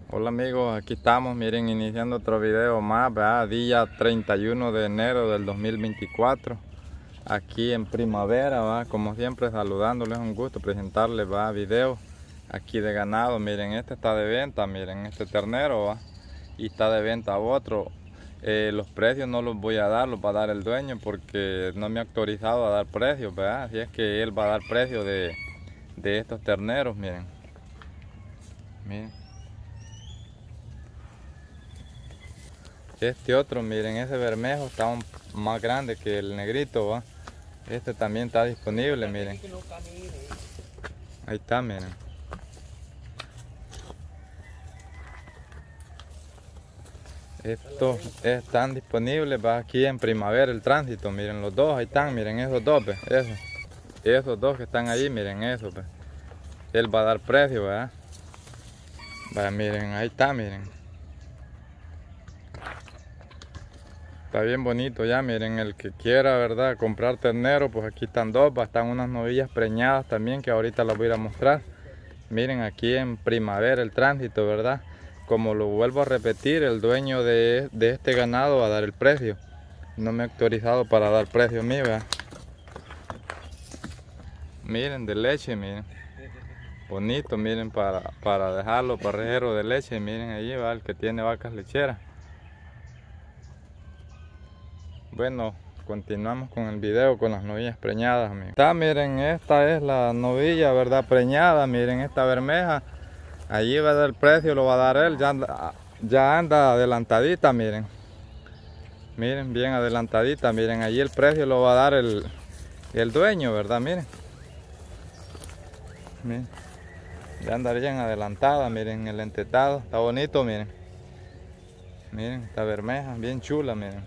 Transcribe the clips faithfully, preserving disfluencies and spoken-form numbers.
Hola amigos, aquí estamos, miren, iniciando otro video más, ¿verdad? Día treinta y uno de enero del dos mil veinticuatro, aquí en primavera, ¿verdad? Como siempre saludándoles, un gusto presentarles, ¿verdad? Video aquí de ganado. Miren, este está de venta, miren, este ternero, ¿verdad? Y está de venta otro. Eh, los precios no los voy a dar, los va a dar el dueño porque no me ha autorizado a dar precios, ¿verdad? Así es que él va a dar precio de, de estos terneros, miren. Miren. Este otro, miren, ese bermejo está un, más grande que el negrito, ¿va? Este también está disponible, miren. Ahí está, miren. Estos están disponibles, va, aquí en Primavera el Tránsito, miren los dos, ahí están, miren esos dos, pues, esos. Esos dos que están ahí, miren eso, pues. Él va a dar precio, ¿verdad? Va, miren, ahí está, miren. Está bien bonito ya, miren, el que quiera, ¿verdad?, comprar ternero, pues aquí están dos, están unas novillas preñadas también, que ahorita las voy a ir a mostrar. Miren, aquí en Primavera el Tránsito, ¿verdad? Como lo vuelvo a repetir, el dueño de, de este ganado va a dar el precio. No me ha autorizado para dar precio a mí, ¿verdad? Miren, de leche, miren. Bonito, miren, para, para dejarlo parrejero de leche, miren, allí va el que tiene vacas lecheras. Bueno, continuamos con el video con las novillas preñadas, amigos. Está, miren, esta es la novilla, ¿verdad?, preñada. Miren, esta bermeja, allí va a dar el precio, lo va a dar él. Ya anda, ya anda adelantadita, miren. Miren, bien adelantadita, miren, allí el precio lo va a dar el, el dueño, ¿verdad? Miren. Miren. Ya anda bien adelantada, miren, el entetado, está bonito, miren. Miren, esta bermeja, bien chula, miren.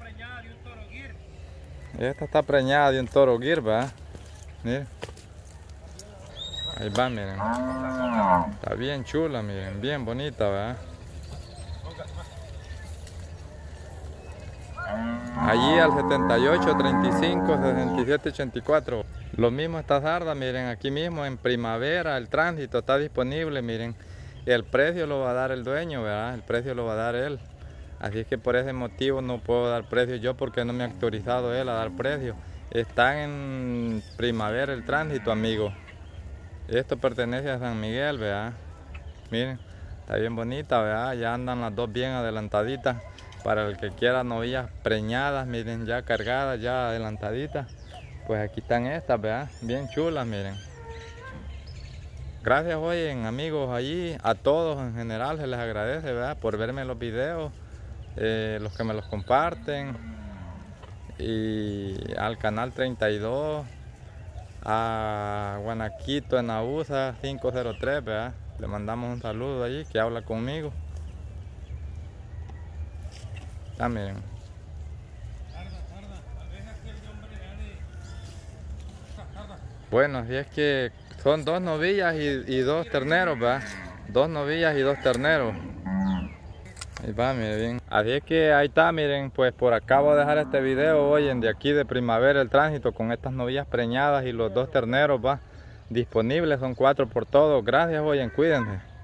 Esta está preñada de un toro guir, ¿verdad? Miren. Ahí va, miren. Está bien chula, miren, bien bonita, ¿verdad? Allí al setenta y ocho, treinta y cinco, sesenta y siete, ochenta y cuatro. Lo mismo esta sarda, miren, aquí mismo en Primavera el Tránsito está disponible, miren. El precio lo va a dar el dueño, ¿verdad? El precio lo va a dar él. Así es que por ese motivo no puedo dar precio yo, porque no me ha autorizado él a dar precio. Están en Primavera el Tránsito, amigo. Esto pertenece a San Miguel, ¿verdad? Miren, está bien bonita, ¿verdad? Ya andan las dos bien adelantaditas. Para el que quiera novillas preñadas, miren, ya cargadas, ya adelantaditas. Pues aquí están estas, ¿verdad? Bien chulas, miren. Gracias, oyen, amigos, allí, a todos en general se les agradece, ¿verdad?, por verme los videos. Eh, los que me los comparten, y al canal treinta y dos, a Guanaquito en Ausa cinco cero tres, ¿verdad? Le mandamos un saludo allí, que habla conmigo. Ah, miren. Bueno, así es que son dos novillas y, y dos terneros, ¿verdad? Dos novillas y dos terneros. Ahí va, miren bien. Así es que ahí está, miren, pues por acá voy a dejar este video, hoy en de aquí de Primavera el Tránsito, con estas novillas preñadas y los dos terneros, va, disponibles, son cuatro por todo. Gracias, oyen, cuídense.